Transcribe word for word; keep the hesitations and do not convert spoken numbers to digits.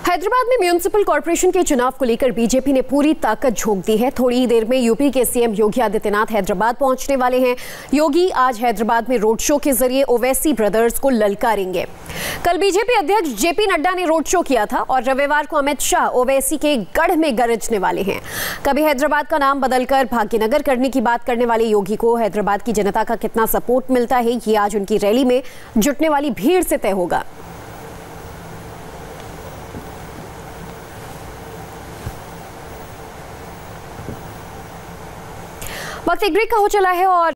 हैदराबाद में municipal corporation के चुनाव को लेकर बीजेपी ने पूरी ताकत झोंक दी है। थोड़ी ही देर में यूपी के सीएम योगी आदित्यनाथ हैदराबाद पहुंचने वाले हैं। योगी आज हैदराबाद में रोड शो के जरिए ओवैसी ब्रदर्स को ललकारेंगे। कल बीजेपी अध्यक्ष जेपी नड्डा ने रोड शो किया था और रविवार को अमित शाह ओवैसी के गढ़ में गरजने वाले हैं। कभी हैदराबाद का नाम बदलकर भाग्यनगर करने की बात करने वाले योगी को हैदराबाद की जनता का कितना सपोर्ट मिलता है, ये आज उनकी रैली में जुटने वाली भीड़ से तय होगा। वक्त एक ब्रेक का हो चला है और